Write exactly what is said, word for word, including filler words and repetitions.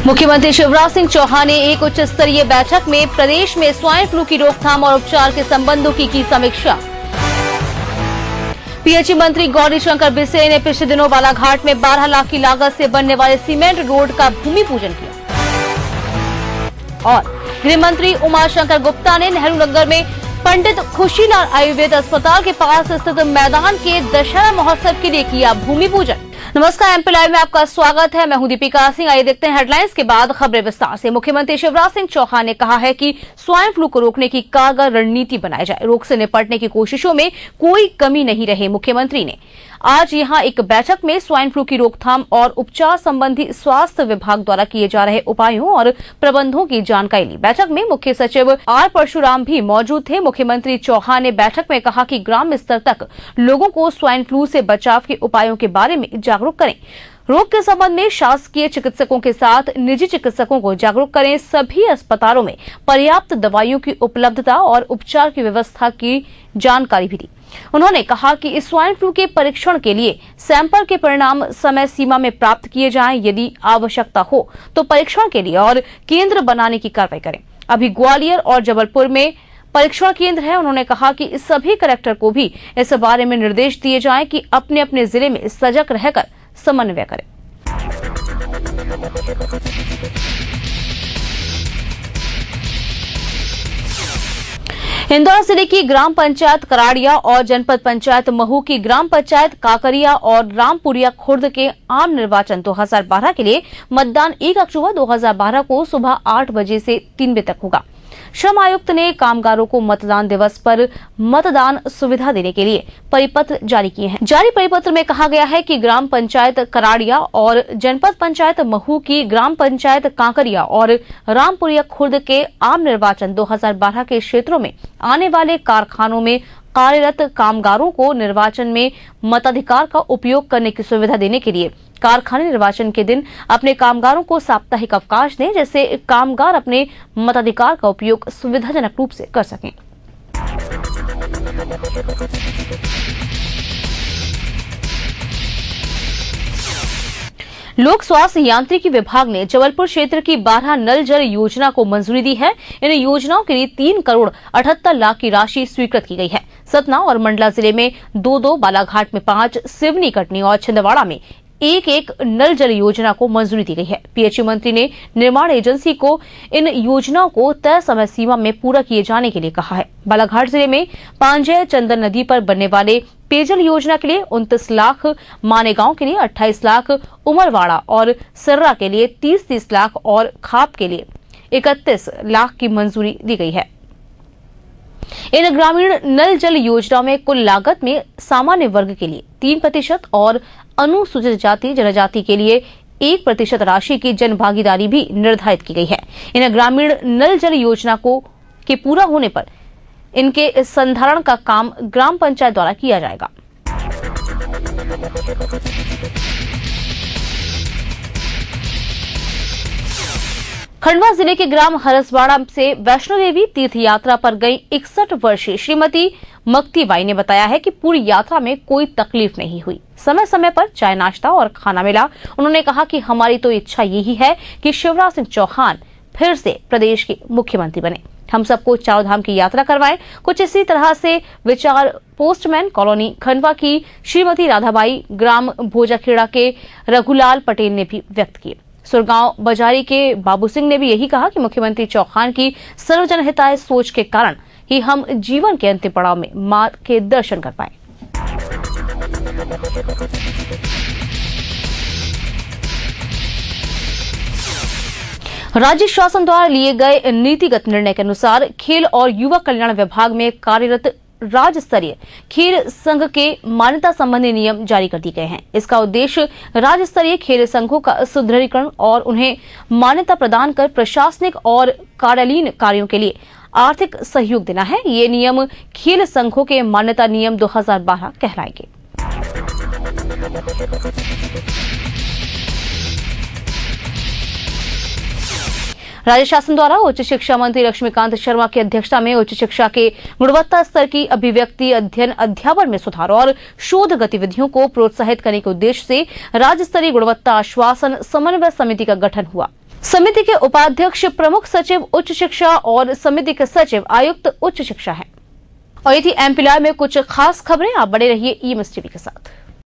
मुख्यमंत्री शिवराज सिंह चौहान ने एक उच्च स्तरीय बैठक में प्रदेश में स्वाइन फ्लू की रोकथाम और उपचार के संबंधों की की समीक्षा। पीएचई मंत्री गौरीशंकर बिसेन ने पिछले दिनों बालाघाट में बारह लाख की लागत से बनने वाले सीमेंट रोड का भूमि पूजन किया। और गृह मंत्री उमाशंकर गुप्ता ने नेहरू नगर में पंडित खुशीलाल आयुर्वेद अस्पताल के पास स्थित मैदान के दशहरा महोत्सव के लिए किया भूमि पूजन। नमस्कार, एमपी लाइव में आपका स्वागत है। मैं हूं दीपिका सिंह। आइए देखते हैं हेडलाइंस के बाद खबरें विस्तार से। मुख्यमंत्री शिवराज सिंह चौहान ने कहा है कि स्वाइन फ्लू को रोकने की कारगर रणनीति बनाई जाए, रोग से निपटने की कोशिशों में कोई कमी नहीं रहे। मुख्यमंत्री ने आज यहां एक बैठक में स्वाइन फ्लू की रोकथाम और उपचार संबंधी स्वास्थ्य विभाग द्वारा किए जा रहे उपायों और प्रबंधों की जानकारी ली। बैठक में मुख्य सचिव आर परशुराम भी मौजूद थे। मुख्यमंत्री चौहान ने बैठक में कहा कि ग्राम स्तर तक लोगों को स्वाइन फ्लू से बचाव के उपायों के बारे में जागरूक करें। रोग के संबंध में शासकीय चिकित्सकों के साथ निजी चिकित्सकों को जागरूक करें। सभी अस्पतालों में पर्याप्त दवाइयों की उपलब्धता और उपचार की व्यवस्था की जानकारी भी दी। उन्होंने कहा कि इस स्वाइन फ्लू के परीक्षण के लिए सैंपल के परिणाम समय सीमा में प्राप्त किए जाएं। यदि आवश्यकता हो तो परीक्षण के लिए और केंद्र बनाने की कार्रवाई करें। अभी ग्वालियर और जबलपुर में परीक्षण केंद्र है। उन्होंने कहा कि इस सभी कलेक्टर को भी इस बारे में निर्देश दिए जाएं कि अपने अपने जिले में सजग रहकर समन्वय करें। इंदौर जिले की ग्राम पंचायत कराड़िया और जनपद पंचायत महू की ग्राम पंचायत काकरिया और रामपुरिया खुर्द के आम निर्वाचन दो हज़ार बारह के लिए मतदान एक अक्टूबर दो हज़ार बारह को सुबह आठ बजे से तीन बजे तक होगा। श्रम आयुक्त ने कामगारों को मतदान दिवस पर मतदान सुविधा देने के लिए परिपत्र जारी किए हैं। जारी परिपत्र में कहा गया है कि ग्राम पंचायत कराड़िया और जनपद पंचायत महू की ग्राम पंचायत कांकरिया और रामपुरिया खुर्द के आम निर्वाचन दो हज़ार बारह के क्षेत्रों में आने वाले कारखानों में कार्यरत कामगारों को निर्वाचन में मताधिकार का उपयोग करने की सुविधा देने के लिए कारखाने निर्वाचन के दिन अपने कामगारों को साप्ताहिक अवकाश दें, जिससे कामगार अपने मताधिकार का उपयोग सुविधाजनक रूप से कर सकें। लोक स्वास्थ्य यांत्रिकी विभाग ने जबलपुर क्षेत्र की बारह नल जल योजना को मंजूरी दी है। इन योजनाओं के लिए तीन करोड़ अठहत्तर लाख की राशि स्वीकृत की गई है। सतना और मंडला जिले में दो दो, बालाघाट में पांच, सिवनी, कटनी और छिंदवाड़ा में एक एक नल जल योजना को मंजूरी दी गई है। पीएचई मंत्री ने निर्माण एजेंसी को इन योजनाओं को तय समय सीमा में पूरा किए जाने के लिए कहा है। बालाघाट जिले में पांजय चंदन नदी पर बनने वाले पेयजल योजना के लिए उनतीस लाख, मानेगांव के लिए अट्ठाईस लाख, उमरवाड़ा और सर्रा के लिए तीस तीस लाख और खाप के लिए इकतीस लाख की मंजूरी दी गई है। इन ग्रामीण नल जल योजनाओं में कुल लागत में सामान्य वर्ग के लिए तीन प्रतिशत और अनुसूचित जाति जनजाति के लिए एक प्रतिशत राशि की जन भागीदारी भी निर्धारित की गई है। इन ग्रामीण नल जल योजना को के पूरा होने पर इनके संधारण का काम ग्राम पंचायत द्वारा किया जाएगा। खंडवा जिले के ग्राम हरसवाड़ा से वैष्णो देवी तीर्थ यात्रा पर गई इकसठ वर्षीय श्रीमती मक्तीबाई ने बताया है कि पूरी यात्रा में कोई तकलीफ नहीं हुई। समय समय पर चाय नाश्ता और खाना मिला। उन्होंने कहा कि हमारी तो इच्छा यही है कि शिवराज सिंह चौहान फिर से प्रदेश के मुख्यमंत्री बने, हम सबको चारों धाम की यात्रा करवाएं। कुछ इसी तरह से विचार पोस्टमैन कॉलोनी खंडवा की श्रीमती राधाबाई, ग्राम भोजाखेड़ा के रघुलाल पटेल ने भी व्यक्त किए। सुरगांव बाजारी के बाबू सिंह ने भी यही कहा कि मुख्यमंत्री चौहान की सर्वजन हिताय सोच के कारण ही हम जीवन के अंतिम पड़ाव में मां के दर्शन कर पाए। राज्य शासन द्वारा लिए गए नीतिगत निर्णय के अनुसार खेल और युवा कल्याण विभाग में कार्यरत राज्य स्तरीय खेल संघ के मान्यता संबंधी नियम जारी कर दिए गए हैं। इसका उद्देश्य राज्य स्तरीय खेल संघों का सुदृढ़ीकरण और उन्हें मान्यता प्रदान कर प्रशासनिक और कार्यालयीन कार्यों के लिए आर्थिक सहयोग देना है। ये नियम खेल संघों के मान्यता नियम दो हज़ार बारह कहलाएंगे। राज्य शासन द्वारा उच्च शिक्षा मंत्री लक्ष्मीकांत शर्मा की अध्यक्षता में उच्च शिक्षा के गुणवत्ता स्तर की अभिव्यक्ति, अध्ययन, अध्यापन में सुधार और शोध गतिविधियों को प्रोत्साहित करने के उद्देश्य से राज्य स्तरीय गुणवत्ता आश्वासन समन्वय समिति का गठन हुआ। समिति के उपाध्यक्ष प्रमुख सचिव उच्च शिक्षा और समिति के सचिव आयुक्त उच्च शिक्षा हैं। और ये थी एमपी लाइव में कुछ खास खबरें। आप बने रहिए ईएमएस टीवी के साथ।